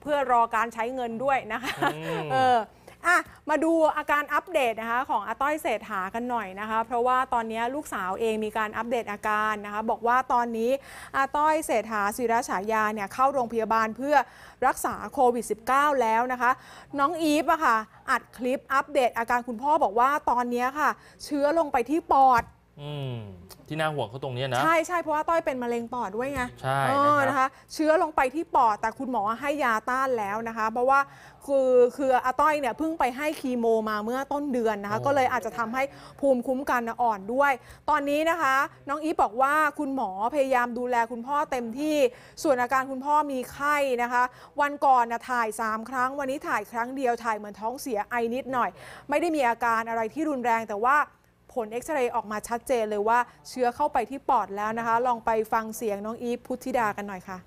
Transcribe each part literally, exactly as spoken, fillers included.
พื่อรอการใช้เงินด้วยนะคะเอออ่ะมาดูอาการอัปเดตนะคะของอาต้อยเศรษฐากันหน่อยนะคะเพราะว่าตอนนี้ลูกสาวเองมีการอัปเดตอาการนะคะบอกว่าตอนนี้อาต้อยเศรษฐาศิรฉายาเนี่ยเข้าโรงพยาบาลเพื่อรักษาโควิด สิบเก้า แล้วนะคะน้องอีฟอะค่ะอัดคลิปอัปเดตอาการคุณพ่อบอกว่าตอนนี้ค่ะเชื้อลงไปที่ปอดอืมที่น่าห่วงเขาตรงนี้นะใช่ใช่เพราะว่าต้อยเป็นมะเร็งปอดด้วยไงใช่นะคะเชื้อลงไปที่ปอดแต่คุณหมอให้ยาต้านแล้วนะคะเพราะว่าคือคืออาต้อยเนี่ยเพิ่งไปให้คีโมมาเมื่อต้นเดือนนะคะก็เลยอาจจะทำให้ภูมิคุ้มกันอ่อนด้วยตอนนี้นะคะน้องอีฟบอกว่าคุณหมอพยายามดูแลคุณพ่อเต็มที่ส่วนอาการคุณพ่อมีไข้นะคะวันก่อนนะถ่ายสามครั้งวันนี้ถ่ายครั้งเดียวถ่ายเหมือนท้องเสียไอนิดหน่อยไม่ได้มีอาการอะไรที่รุนแรงแต่ว่าผลเอ็กซเรย์ออกมาชัดเจนเลยว่าเชื้อเข้าไปที่ปอดแล้วนะคะลองไปฟังเสียงน้องอีฟพุทธิดากันหน่อยค่ะ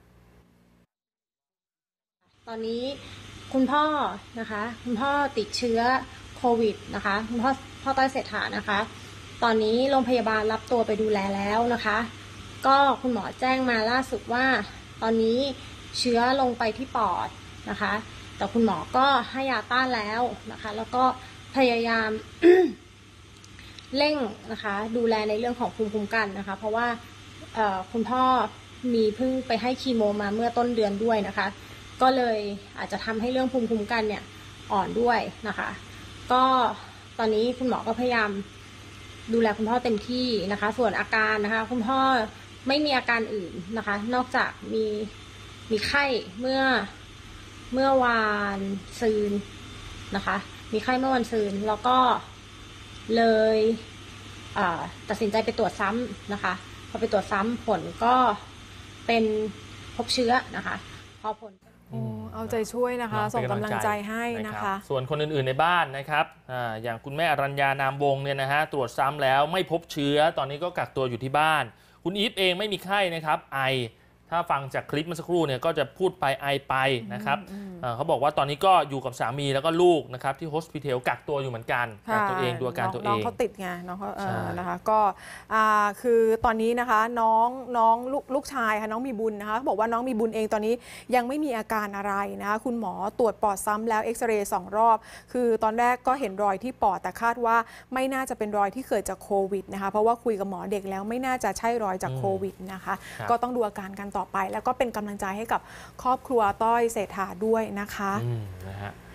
ตอนนี้คุณพ่อนะคะคุณพ่อติดเชื้อโควิดนะคะคุณพ่อพ่อต้อยเศรษฐานะคะตอนนี้โรงพยาบาลรับตัวไปดูแลแล้วนะคะก็คุณหมอแจ้งมาล่าสุดว่าตอนนี้เชื้อลงไปที่ปอดนะคะแต่คุณหมอก็ให้ยาต้านแล้วนะคะแล้วก็พยายาม เร่งนะคะดูแลในเรื่องของภูมิคุ้มกันนะคะเพราะว่าคุณพ่อมีเพิ่งไปให้คีโมมาเมื่อต้นเดือนด้วยนะคะก็เลยอาจจะทำให้เรื่องภูมิคุ้มกันเนี่ยอ่อนด้วยนะคะก็ตอนนี้คุณหมอก็พยายามดูแลคุณพ่อเต็มที่นะคะส่วนอาการนะคะคุณพ่อไม่มีอาการอื่นนะคะนอกจากมีมีไข้เมื่อเมื่อวานซืนนะคะมีไข้เมื่อวันซืนแล้วก็เลยตัดสินใจไปตรวจซ้ำนะคะพอไปตรวจซ้ำผลก็เป็นพบเชื้อนะคะพอผลเอาใจช่วยนะคะส่งกำลังใจให้นะคะส่วนคนอื่นๆในบ้านนะครับ อ, อย่างคุณแม่อรัญญานามวงเนี่ยนะฮะตรวจซ้ำแล้วไม่พบเชื้อตอนนี้ก็กักตัวอยู่ที่บ้านคุณอีฟเองไม่มีไข้นะครับไอถ้าฟังจากคลิปเมื่อสักครู่เนี่ยก็จะพูดไปไอไปนะครับ เขาบอกว่าตอนนี้ก็อยู่กับสามีแล้วก็ลูกนะครับที่โฮสพิทอลกักตัวอยู่เหมือนกันกักตัวเองดูอาการตัวเองน้องเขาติดไงน้องเขานะคะก็คือตอนนี้นะคะน้องน้องลูกลูกชายค่ะน้องมีบุญนะคะบอกว่าน้องมีบุญเองตอนนี้ยังไม่มีอาการอะไรนะคะคุณหมอตรวจปอดซ้ำแล้วเอ็กซเรย์สองรอบคือตอนแรกก็เห็นรอยที่ปอดแต่คาดว่าไม่น่าจะเป็นรอยที่เกิดจากโควิดนะคะเพราะว่าคุยกับหมอเด็กแล้วไม่น่าจะใช่รอยจากโควิดนะคะก็ต้องดูอาการกันต่อไปแล้วก็เป็นกำลังใจให้กับครอบครัวต้อยเศรษฐาด้วยนะคะนะฮะ